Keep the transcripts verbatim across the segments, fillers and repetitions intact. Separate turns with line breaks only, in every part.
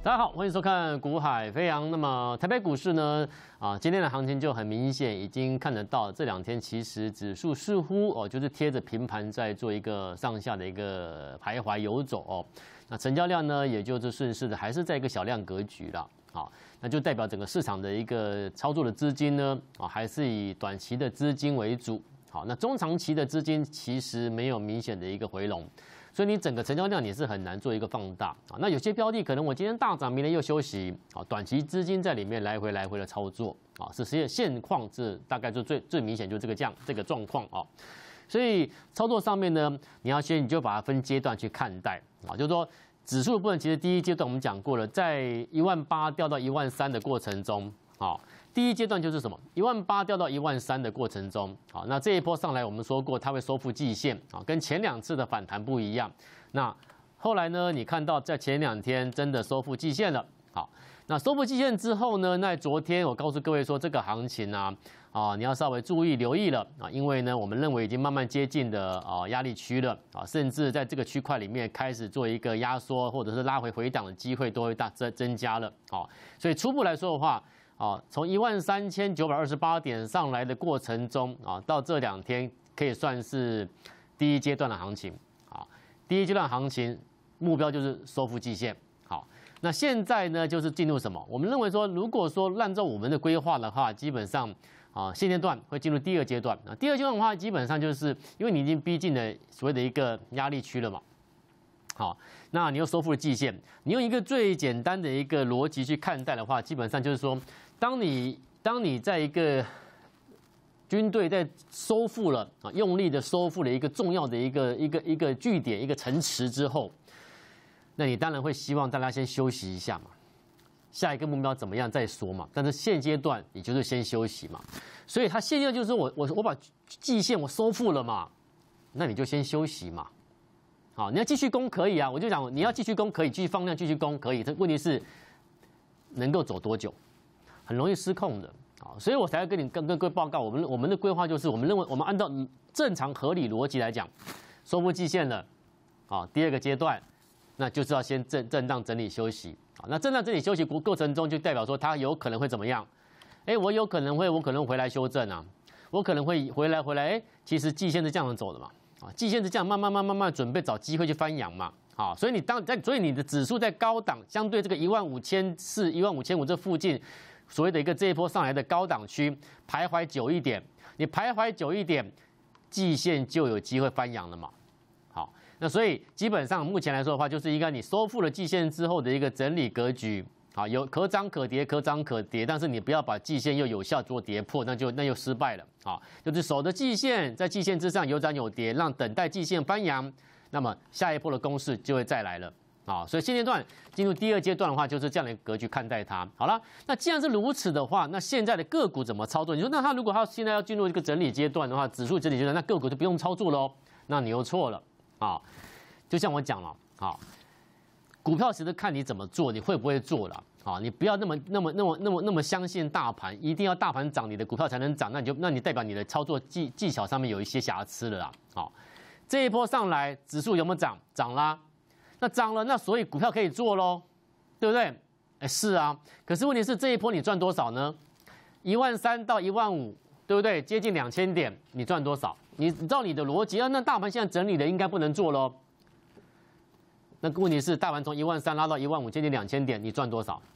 大家好，欢迎收看《股海飞扬》。那么台北股市呢，啊，今天的行情就很明显，已经看得到这两天其实指数似乎哦，就是贴着平盘在做一个上下的一个徘徊游走哦。那成交量呢，也就是顺势的还是在一个小量格局了。好，那就代表整个市场的一个操作的资金呢，啊，还是以短期的资金为主。好，那中长期的资金其实没有明显的一个回笼。所以你整个成交量你是很难做一个放大啊。那有些标的可能我今天大涨，明天又休息啊，短期资金在里面来回来回的操作啊，是现现况是大概就最最明显就这个这样这个状况啊。所以操作上面呢，你要先你就把它分阶段去看待啊，就是说指数的部分，其实第一阶段我们讲过了，在一万八掉到一万三的过程中啊。第一阶段就是什么？一万八掉到一万三的过程中，好，那这一波上来，我们说过它会收复季线啊，跟前两次的反弹不一样。那后来呢，你看到在前两天真的收复季线了，好，那收复季线之后呢，那昨天我告诉各位说，这个行情啊，啊，你要稍微注意留意了啊，因为呢，我们认为已经慢慢接近的啊压力区了啊，甚至在这个区块里面开始做一个压缩或者是拉回回档的机会都会大增增加了啊，所以初步来说的话。啊，从一万三千九百二十八点上来的过程中啊，到这两天可以算是第一阶段的行情。啊，第一阶段行情目标就是收复季线。好，那现在呢就是进入什么？我们认为说，如果说按照我们的规划的话，基本上啊现阶段会进入第二阶段。啊，第二阶段的话，基本上就是因为你已经逼近了所谓的一个压力区了嘛。好，那你又收复了季线，你用一个最简单的一个逻辑去看待的话，基本上就是说，当你当你在一个军队在收复了啊，用力的收复了一个重要的一个一个一个据点、一个城池之后，那你当然会希望大家先休息一下嘛，下一个目标怎么样再说嘛。但是现阶段你就是先休息嘛，所以他现阶段就是我我我把季线我收复了嘛，那你就先休息嘛。好，你要继续攻可以啊，我就讲你要继续攻可以，继续放量继续攻可以，这问题是能够走多久，很容易失控的啊，所以我才要跟你跟跟各位报告，我们我们的规划就是我们认为我们按照正常合理逻辑来讲，收复季线了，啊，第二个阶段那就是要先震震荡整理休息啊，那震荡整理休息过程中就代表说它有可能会怎么样？哎，我有可能会我可能回来修正啊，我可能会回来回来，哎，其实季线是这样走的嘛。啊，季线是这样，慢慢慢慢慢准备找机会去翻扬嘛，好，所以你当在，所以你的指数在高档，相对这个一万五千四、一万五千五这附近，所谓的一个这一波上来的高档区徘徊久一点，你徘徊久一点，季线就有机会翻扬了嘛，好，那所以基本上目前来说的话，就是一个你收复了季线之后的一个整理格局。啊，有可涨可跌，可涨可跌，但是你不要把季线又有效做跌破，那就那又失败了。啊，就是守着季线，在季线之上有涨有跌，让等待季线翻扬，那么下一波的攻势就会再来了。啊，所以现阶段进入第二阶段的话，就是这样的格局看待它。好了，那既然是如此的话，那现在的个股怎么操作？你说，那它如果它现在要进入一个整理阶段的话，指数整理阶段，那个股就不用操作喽？那你又错了。啊，就像我讲了，好。股票其实看你怎么做，你会不会做了？好，你不要那么、那么、那么、那么、那么相信大盘，一定要大盘涨，你的股票才能涨，那你就那你代表你的操作技技巧上面有一些瑕疵了啦。好，这一波上来，指数有没有涨？涨啦，那涨了，那所以股票可以做喽，对不对？哎，是啊，可是问题是这一波你赚多少呢？一万三到一万五，对不对？接近两千点，你赚多少？你照你的逻辑啊，那大盘现在整理的应该不能做喽。那问题是，大盘从一万三拉到一万五，接近两千点，你赚多少？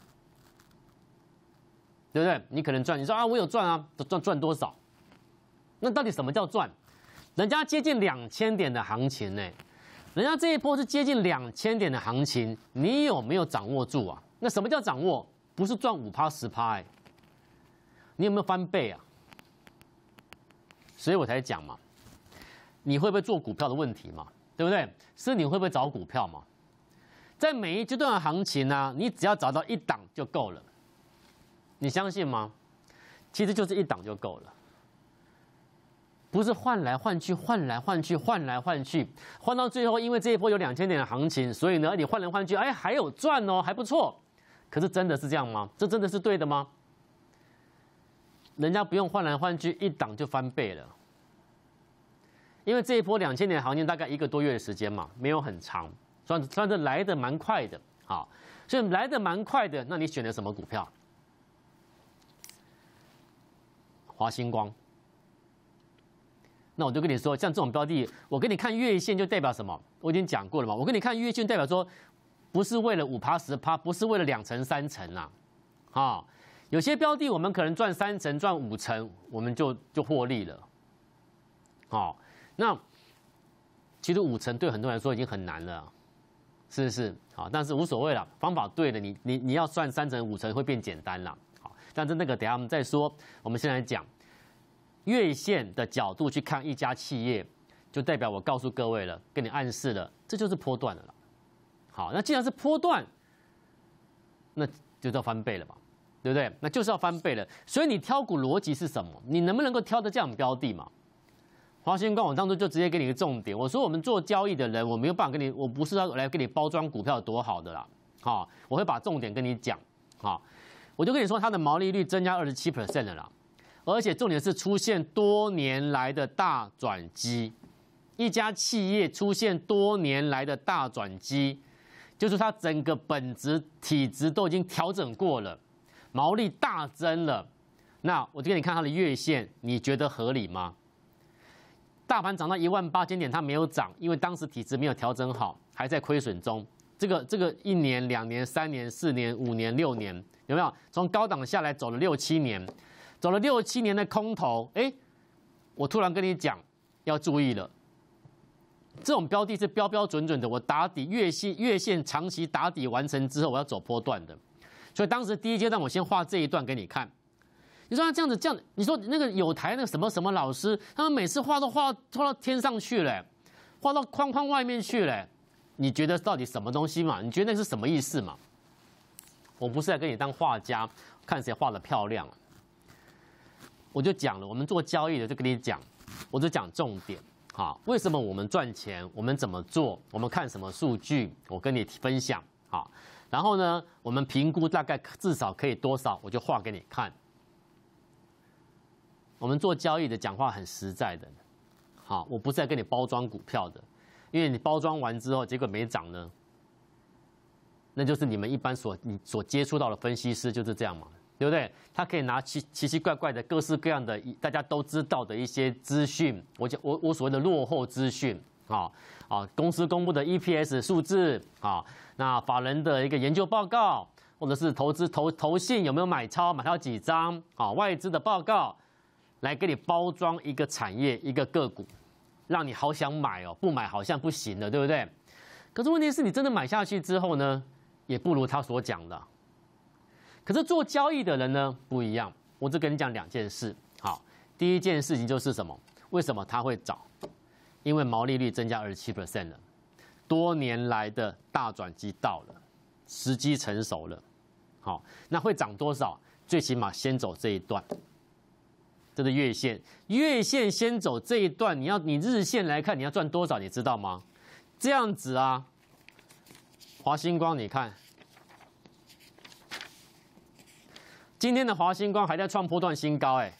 对不对？你可能赚，你说啊，我有赚啊，赚赚多少？那到底什么叫赚？人家接近两千点的行情呢，人家这一波是接近两千点的行情，你有没有掌握住啊？那什么叫掌握？不是赚五趴十趴哎，你有没有翻倍啊？所以我才讲嘛，你会不会做股票的问题嘛？对不对？是你会不会找股票嘛？在每一阶段的行情呢、啊，你只要找到一档就够了，你相信吗？其实就是一档就够了，不是换来换去、换来换去、换来换去，换到最后，因为这一波有两千点的行情，所以呢，你换来换去，哎，还有赚哦，还不错。可是真的是这样吗？这真的是对的吗？人家不用换来换去，一档就翻倍了。因为这一波两千点的行情大概一个多月的时间嘛，没有很长。算算是来的蛮快的， 好，所以来的蛮快的。那你选的什么股票？华星光。那我就跟你说，像这种标的，我给你看月线就代表什么？我已经讲过了嘛。我跟你看月线代表说，不是为了五趴十趴，不是为了两成三成啊。啊，有些标的我们可能赚三成、赚五成，我们就就获利了。好，那其实五成对很多人来说已经很难了，是不是？好，但是无所谓了，方法对了，你你你要算三成五成会变简单了。好，但是那个等一下我们再说。我们现在讲月线的角度去看一家企业，就代表我告诉各位了，跟你暗示了，这就是波段的了。好，那既然是波段，那就要翻倍了嘛，对不对？那就是要翻倍了。所以你挑股逻辑是什么？你能不能够挑得这样标的嘛？华星光，我当初就直接给你一个重点，我说我们做交易的人，我没有办法跟你，我不是要来给你包装股票有多好的啦，好，我会把重点跟你讲，好，我就跟你说它的毛利率增加二十七 percent 了啦，而且重点是出现多年来的大转机，一家企业出现多年来的大转机，就是它整个本质体质都已经调整过了，毛利大增了，那我就给你看它的月线，你觉得合理吗？大盘涨到一万八千点，它没有涨，因为当时体质没有调整好，还在亏损中。这个这个一年、两年、三年、四年、五年、六年，有没有？从高档下来走了六七年，走了六七年的空头，哎，我突然跟你讲，要注意了。这种标的是标标准准的，我打底月线月线长期打底完成之后，我要走波段的。所以当时第一阶段，我先画这一段给你看。你说他这样子这样，你说那个有台那个什么什么老师，他们每次画都画画到天上去了，画到框框外面去了，你觉得到底什么东西嘛？你觉得那是什么意思嘛？我不是来跟你当画家，看谁画得漂亮。我就讲了，我们做交易的就跟你讲，我就讲重点。好，为什么我们赚钱？我们怎么做？我们看什么数据？我跟你分享。好，然后呢，我们评估大概至少可以多少，我就画给你看。我们做交易的讲话很实在的，好，我不是在跟你包装股票的，因为你包装完之后结果没涨呢，那就是你们一般所你所接触到的分析师就是这样嘛，对不对？他可以拿奇奇奇怪怪的各式各样的大家都知道的一些资讯，我讲我我所谓的落后资讯，啊啊，公司公布的 E P S 数字，啊，那法人的一个研究报告，或者是投资投投信有没有买超，买超几张，啊，外资的报告。来给你包装一个产业一个个股，让你好想买哦，不买好像不行了，对不对？可是问题是你真的买下去之后呢，也不如他所讲的。可是做交易的人呢不一样，我只跟你讲两件事。好，第一件事情就是什么？为什么它会涨？因为毛利率增加二十七 percent 了，多年来的大转机到了，时机成熟了。好，那会涨多少？最起码先走这一段。这是月线，月线先走这一段，你要你日线来看，你要赚多少，你知道吗？这样子啊，华星光，你看，今天的华星光还在创波段新高，哎，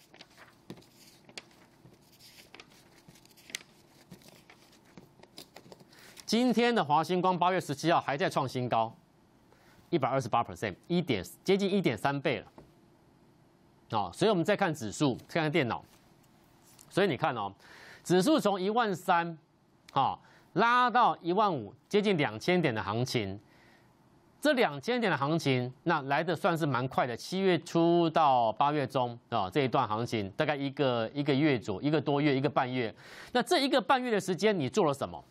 今天的华星光八月十七号还在创新高，一百二十八 percent， 一点接近一点三倍了。哦，所以我们再看指数，看看电脑。所以你看哦，指数从一万三，啊拉到一万五，接近两千点的行情。这两千点的行情，那来的算是蛮快的。七月初到八月中啊，这一段行情大概一个一个月左，一个多月，一个半月。那这一个半月的时间，你做了什么？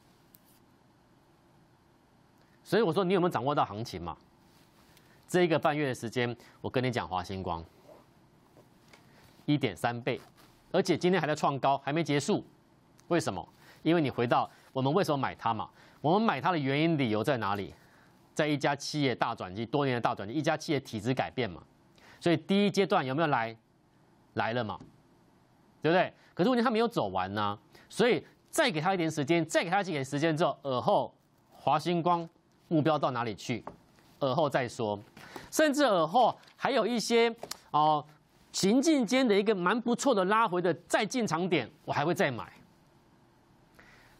所以我说，你有没有掌握到行情嘛？这一个半月的时间，我跟你讲，华星光。一点三倍，而且今天还在创高，还没结束。为什么？因为你回到我们为什么买它嘛？我们买它的原因理由在哪里？在一家企业大转机，多年的大转机，一家企业体质改变嘛。所以第一阶段有没有来？来了嘛，对不对？可是问题它没有走完呢、啊，所以再给他一点时间，再给他一点时间之后，尔后华星光目标到哪里去？尔后再说，甚至尔后还有一些哦。呃行进间的一个蛮不错的拉回的再进场点，我还会再买。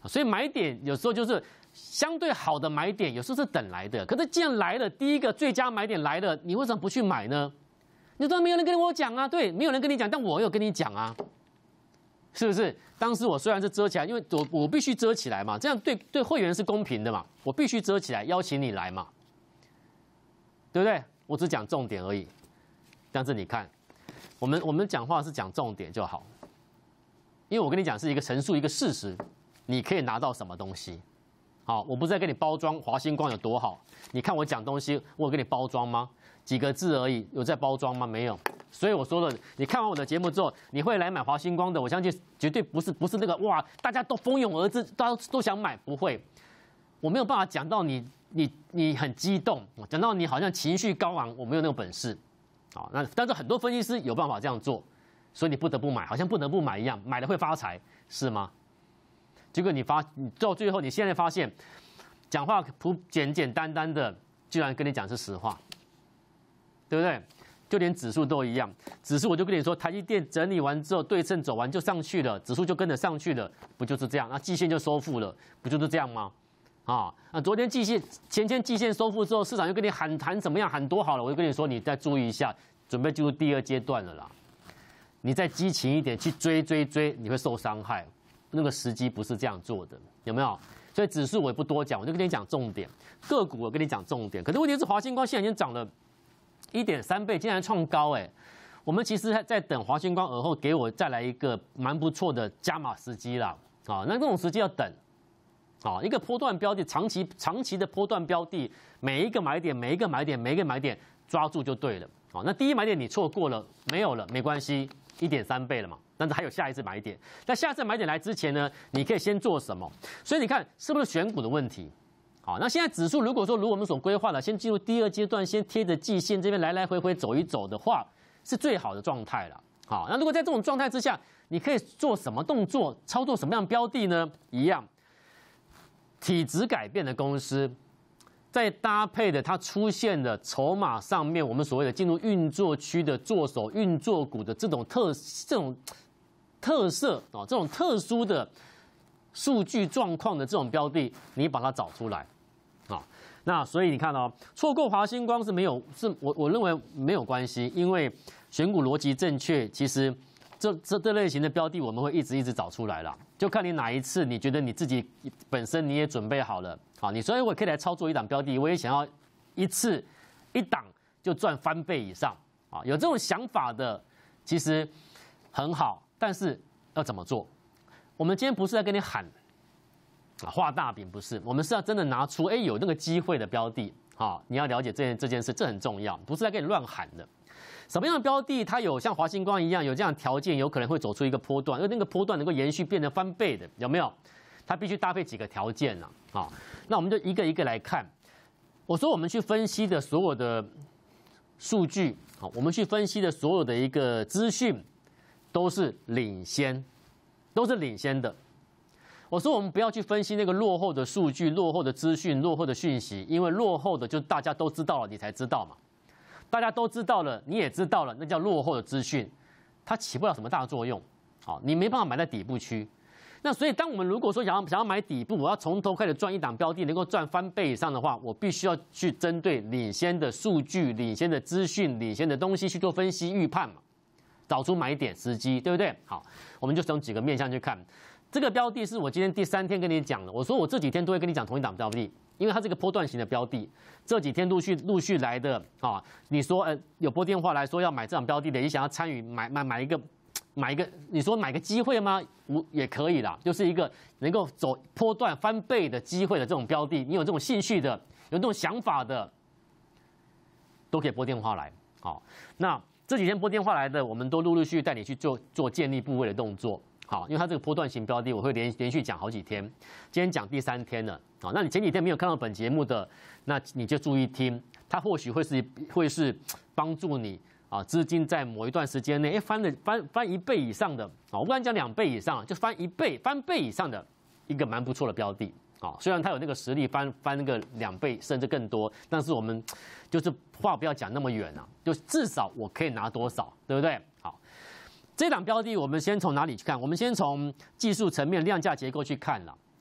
所以买点有时候就是相对好的买点，有时候是等来的。可是既然来了，第一个最佳买点来了，你为什么不去买呢？你说没有人跟我讲啊，对，没有人跟你讲，但我有跟你讲啊，是不是？当时我虽然是遮起来，因为我我必须遮起来嘛，这样对对会员是公平的嘛，我必须遮起来，邀请你来嘛，对不对？我只讲重点而已。但是你看，我们我们讲话是讲重点就好，因为我跟你讲是一个陈述一个事实，你可以拿到什么东西。好，我不是在跟你包装华星光有多好，你看我讲东西，我有跟你包装吗？几个字而已，有在包装吗？没有。所以我说了，你看完我的节目之后，你会来买华星光的，我相信绝对不是不是那个哇，大家都蜂拥而至，大家都想买，不会。我没有办法讲到你你你很激动，讲到你好像情绪高昂，我没有那个本事。好，那但是很多分析师有办法这样做，所以你不得不买，好像不得不买一样，买了会发财，是吗？结果你发，你到最后，你现在发现，讲话普简简单单的，居然跟你讲是实话，对不对？就连指数都一样，指数我就跟你说，台积电整理完之后，对称走完就上去了，指数就跟着上去了，不就是这样？那季线就收复了，不就是这样吗？啊，那昨天季线、前天季线收复之后，市场又跟你喊喊怎么样，喊多好了，我就跟你说，你再注意一下，准备进入第二阶段了啦。你再激情一点去追追追，你会受伤害。那个时机不是这样做的，有没有？所以指数我也不多讲，我就跟你讲重点。个股我跟你讲重点，可是问题是华星光现在已经涨了一点三倍，竟然创高哎、欸！我们其实在等华星光而后给我再来一个蛮不错的加码时机啦。啊，那这种时机要等。啊，一个波段标的，长期长期的波段标的，每一个买点，每一个买点，每一个买点抓住就对了。好，那第一买点你错过了，没有了，没关系，一点三倍了嘛。但是还有下一次买点，在下一次买点来之前呢，你可以先做什么？所以你看是不是选股的问题？好，那现在指数如果说如我们所规划的，先进入第二阶段，先贴着季线这边来来回回走一走的话，是最好的状态了。好，那如果在这种状态之下，你可以做什么动作，操作什么样的标的呢？一样，体质改变的公司。在搭配的它出现的筹码上面，我们所谓的进入运作区的做手运作股的这种特这种特色啊，这种特殊的数据状况的这种标的，你把它找出来啊。那所以你看哦，错过华星光是没有，是我我认为没有关系，因为选股逻辑正确，其实这这这类型的标的我们会一直一直找出来了，就看你哪一次你觉得你自己本身你也准备好了。好，你所以我可以来操作一档标的，我也想要一次一档就赚翻倍以上啊！有这种想法的，其实很好，但是要怎么做？我们今天不是在跟你喊啊画大饼，不是，我们是要真的拿出哎有那个机会的标的啊！你要了解这件这件事，这很重要，不是在跟你乱喊的。什么样的标的它有像华星光一样有这样的条件，有可能会走出一个波段，而那个波段能够延续变成翻倍的，有没有？它必须搭配几个条件呐，啊，那我们就一个一个来看。我说我们去分析的所有的数据，啊，我们去分析的所有的一个资讯，都是领先，都是领先的。我说我们不要去分析那个落后的数据、落后的资讯、落后的讯息，因为落后的就是大家都知道了，你才知道嘛。大家都知道了，你也知道了，那叫落后的资讯，它起不了什么大作用，好，你没办法买在底部区。那所以，当我们如果说想要想要买底部，我要从头开始赚一档标的，能够赚翻倍以上的话，我必须要去针对领先的数据、领先的资讯、领先的东西去做分析预判嘛，找出买点时机，对不对？好，我们就从几个面向去看。这个标的是我今天第三天跟你讲的，我说我这几天都会跟你讲同一档标的，因为它是个波段型的标的，这几天陆续陆续来的啊。你说呃有拨电话来说要买这档标的的，你想要参与买买买一个。买一个，你说买个机会吗？我也可以啦，就是一个能够走波段翻倍的机会的这种标的，你有这种兴趣的，有这种想法的，都可以拨电话来。好，那这几天拨电话来的，我们都陆陆续续带你去做做建立部位的动作。好，因为它这个波段型标的，我会连连续讲好几天，今天讲第三天了。好，那你前几天没有看到本节目的，那你就注意听，它或许会是会是帮助你。啊，资金在某一段时间内，哎，翻了翻翻一倍以上的，啊，我不敢讲两倍以上，就翻一倍、翻倍以上的一个蛮不错的标的，啊，虽然它有那个实力翻翻那个两倍甚至更多，但是我们就是话不要讲那么远啊，就至少我可以拿多少，对不对？好，这档标的我们先从哪里去看？我们先从技术层面量价结构去看了。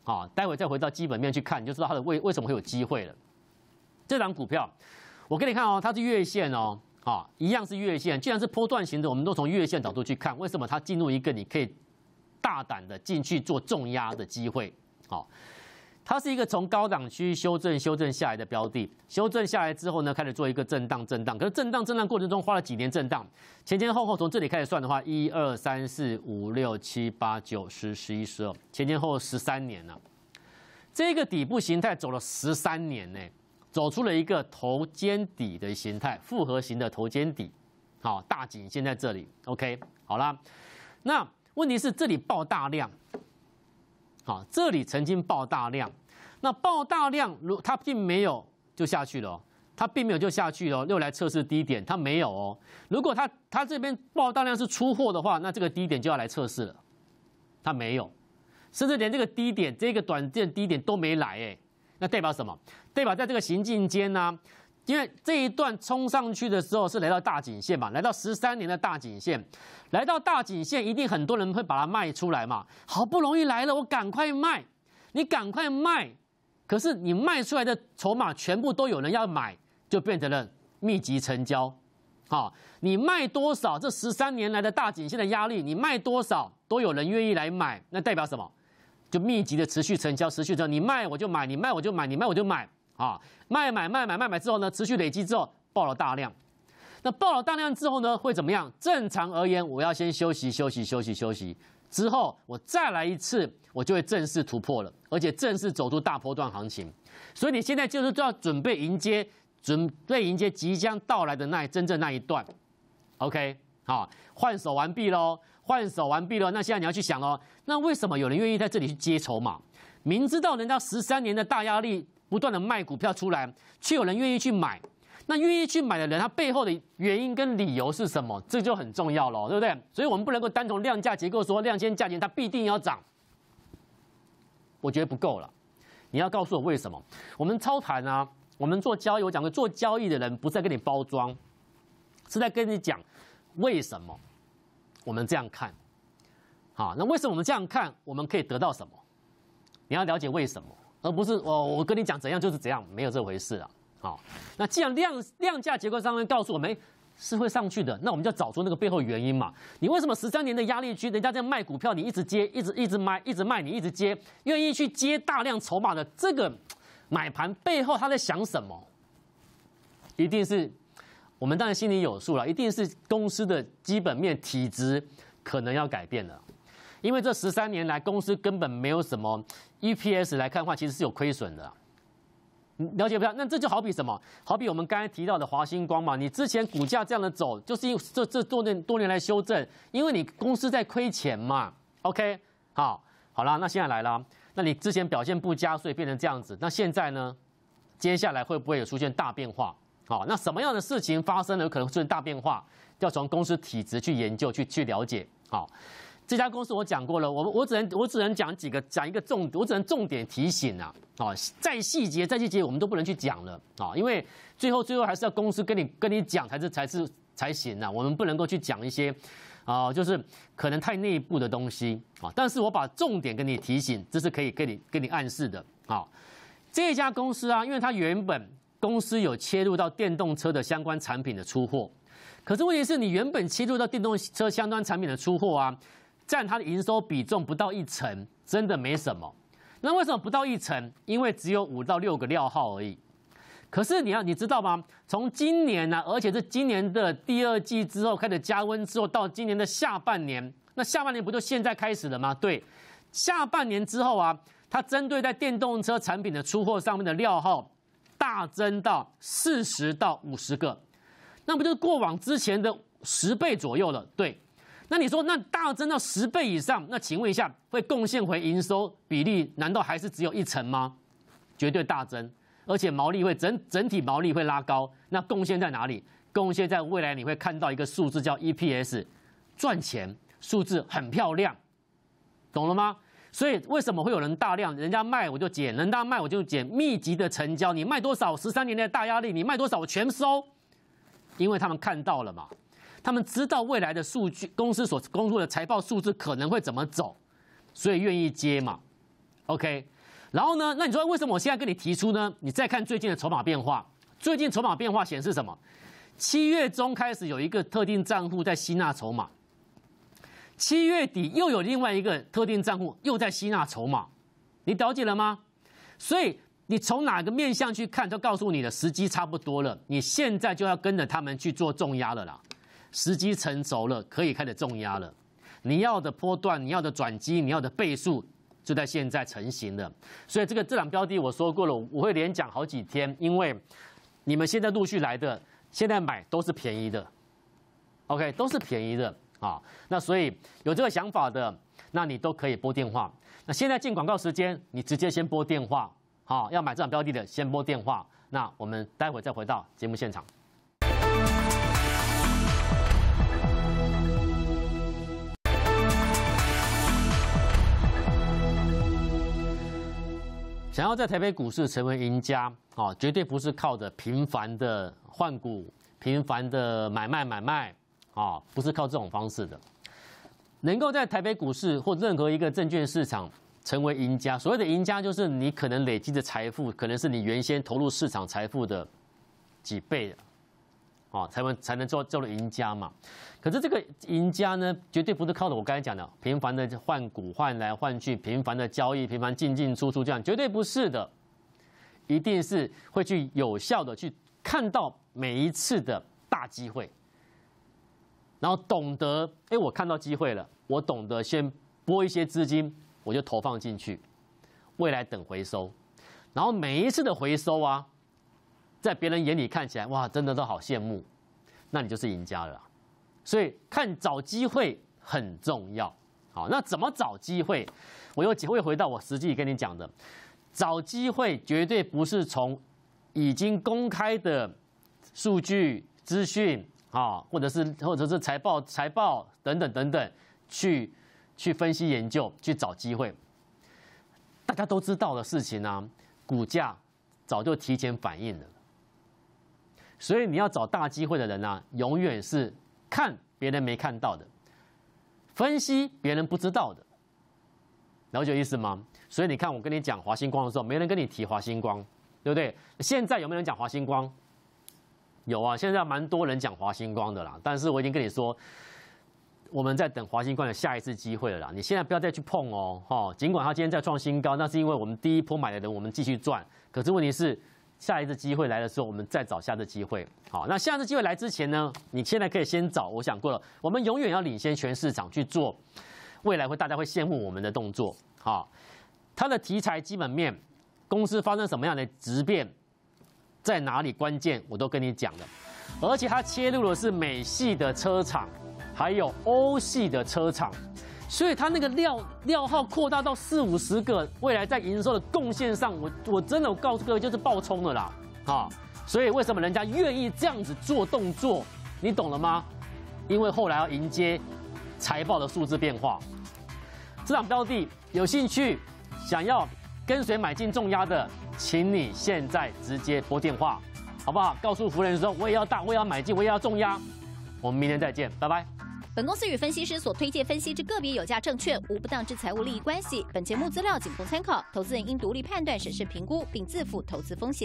啊，待会再回到基本面去看，你就知道它的为为什么会有机会了。这档股票，我给你看哦，它是月线哦，啊，一样是月线，既然是波段型的，我们都从月线角度去看，为什么它进入一个你可以大胆的进去做重压的机会？好，它是一个从高档区修正修正下来的标的，修正下来之后呢，开始做一个震荡震荡，可是震荡震荡过程中花了几年震荡，前前后后从这里开始算的话，一二三四五六七八九十十一十二，前前后后十三年了、啊，这个底部形态走了十三年呢、欸，走出了一个头肩底的形态，复合型的头肩底，好，大颈线在这里 ，OK， 好啦，那问题是这里爆大量。好，这里曾经爆大量，那爆大量，如它并没有就下去了、哦，它并没有就下去了、哦，又来测试低点，它没有哦。如果它它这边爆大量是出货的话，那这个低点就要来测试了，它没有，甚至连这个低点这个短线低点都没来，哎，那代表什么？代表在这个行进间呢、啊，因为这一段冲上去的时候是来到大颈线嘛，来到十三年的大颈线。来到大颈线，一定很多人会把它卖出来嘛。好不容易来了，我赶快卖，你赶快卖。可是你卖出来的筹码全部都有人要买，就变成了密集成交。好，你卖多少，这十三年来的大颈线的压力，你卖多少都有人愿意来买，那代表什么？就密集的持续成交，持续成交。你卖我就买，你卖我就买，你卖我就买。啊，卖买卖买卖买之后呢，持续累积之后爆了大量。那爆了大量之后呢，会怎么样？正常而言，我要先休息休息休息休息，之后我再来一次，我就会正式突破了，而且正式走出大波段行情。所以你现在就是要准备迎接，准备迎接即将到来的那真正那一段。OK， 好，换手完毕喽，换手完毕了。那现在你要去想喽，那为什么有人愿意在这里去接筹码？明知道人家十三年的大压力，不断的卖股票出来，却有人愿意去买。那愿意去买的人，他背后的原因跟理由是什么？这就很重要了，对不对？所以我们不能够单从量价结构说量先价钱它必定要涨，我觉得不够了。你要告诉我为什么？我们操盘啊，我们做交易，我讲过，做交易的人不是在跟你包装，是在跟你讲为什么我们这样看。好，那为什么我们这样看？我们可以得到什么？你要了解为什么，而不是我我跟你讲怎样就是怎样，没有这回事啊。好，那既然量量价结构上面告诉我们是会上去的，那我们就要找出那个背后原因嘛。你为什么十三年的压力区，人家在卖股票，你一直接，一直一直卖，一直卖，你一直接，愿意去接大量筹码的这个买盘背后他在想什么？一定是我们当然心里有数了，一定是公司的基本面体质可能要改变了。因为这十三年来，公司根本没有什么 E P S 来看的话，其实是有亏损的。了解不了？那这就好比什么？好比我们刚才提到的华星光嘛，你之前股价这样的走，就是因为这这多年多年来修正，因为你公司在亏钱嘛。OK， 好，好啦，那现在来了，那你之前表现不佳，所以变成这样子，那现在呢？接下来会不会有出现大变化？好，那什么样的事情发生了，有可能出现大变化？要从公司体质去研究、去去了解。好。这家公司我讲过了，我我只能我只能讲几个，讲一个重，我只能重点提醒啊，啊，再细节再细节我们都不能去讲了啊，因为最后最后还是要公司跟你跟你讲才是才是才行啊，我们不能够去讲一些啊，就是可能太内部的东西啊，但是我把重点跟你提醒，这是可以给你给你暗示的啊。这家公司啊，因为它原本公司有切入到电动车的相关产品的出货，可是问题是你原本切入到电动车相关产品的出货啊。占它的营收比重不到一成，真的没什么。那为什么不到一成？因为只有五到六个料号而已。可是你要你知道吗？从今年呢、啊，而且是今年的第二季之后开始加温之后，到今年的下半年，那下半年不就现在开始了吗？对，下半年之后啊，它针对在电动车产品的出货上面的料号大增到四十到五十个，那不就是过往之前的十倍左右了？对。那你说，那大增到十倍以上，那请问一下，会贡献回营收比例，难道还是只有一成吗？绝对大增，而且毛利会整整体毛利会拉高。那贡献在哪里？贡献在未来你会看到一个数字叫 E P S， 赚钱数字很漂亮，懂了吗？所以为什么会有人大量，人家卖我就减，人家卖我就减，密集的成交，你卖多少十三年的大压力，你卖多少我全收，因为他们看到了嘛。他们知道未来的数据，公司所公布的财报数字可能会怎么走，所以愿意接嘛。 OK， 然后呢，那你说为什么我现在跟你提出呢？你再看最近的筹码变化，最近筹码变化显示什么？七月中开始有一个特定账户在吸纳筹码，七月底又有另外一个特定账户又在吸纳筹码，你了解了吗？所以你从哪个面向去看，都告诉你的时机差不多了，你现在就要跟着他们去做重压了啦，时机成熟了，可以开始重压了。你要的波段，你要的转机，你要的倍数，就在现在成型了。所以这个这档标的我说过了，我会连讲好几天，因为你们现在陆续来的，现在买都是便宜的 ，OK， 都是便宜的啊。那所以有这个想法的，那你都可以拨电话。那现在进广告时间，你直接先拨电话，好，要买这档标的的先拨电话。那我们待会再回到节目现场。想要在台北股市成为赢家，啊，绝对不是靠着频繁的换股、频繁的买卖买卖，啊，不是靠这种方式的。能够在台北股市或任何一个证券市场成为赢家，所谓的赢家就是你可能累积的财富，可能是你原先投入市场财富的几倍的，啊，才能才能做做了赢家嘛。可是这个赢家呢，绝对不是靠着我刚才讲的频繁的换股换来换去、频繁的交易、频繁进进出出这样，绝对不是的，一定是会去有效的去看到每一次的大机会，然后懂得，哎，我看到机会了，我懂得先拨一些资金，我就投放进去，未来等回收，然后每一次的回收啊，在别人眼里看起来，哇，真的都好羡慕，那你就是赢家了啦。所以看找机会很重要，好，那怎么找机会？我又会回到我实际跟你讲的，找机会绝对不是从已经公开的数据资讯啊，或者是或者是财报财报等等等等去去分析研究去找机会。大家都知道的事情啊，股价早就提前反应了。所以你要找大机会的人啊，永远是看别人没看到的，分析别人不知道的，了解意思吗？所以你看，我跟你讲华星光的时候，没人跟你提华星光，对不对？现在有没有人讲华星光？有啊，现在蛮多人讲华星光的啦。但是我已经跟你说，我们在等华星光的下一次机会了啦。你现在不要再去碰哦，哈。尽管它今天在创新高，那是因为我们第一波买的人，我们继续赚。可是问题是，下一次机会来的时候，我们再找下次机会。好，那下次机会来之前呢，你现在可以先找。我讲过了，我们永远要领先全市场去做，未来会大家会羡慕我们的动作。好，它的题材基本面，公司发生什么样的质变，在哪里关键，我都跟你讲了。而且它切入的是美系的车厂，还有欧系的车厂。所以它那个料料号扩大到四五十个，未来在营收的贡献上，我我真的我告诉各位就是爆冲了啦，啊！所以为什么人家愿意这样子做动作，你懂了吗？因为后来要迎接财报的数字变化。这档标的有兴趣想要跟随买进重压的，请你现在直接拨电话，好不好？告诉夫人说我也要大，我也要买进，我也要重压。我们明天再见，拜拜。
本公司与分析师所推荐分析之个别有价证券无不当之财务利益关系。本节目资料仅供参考，投资人应独立判断、审慎评估，并自负投资风险。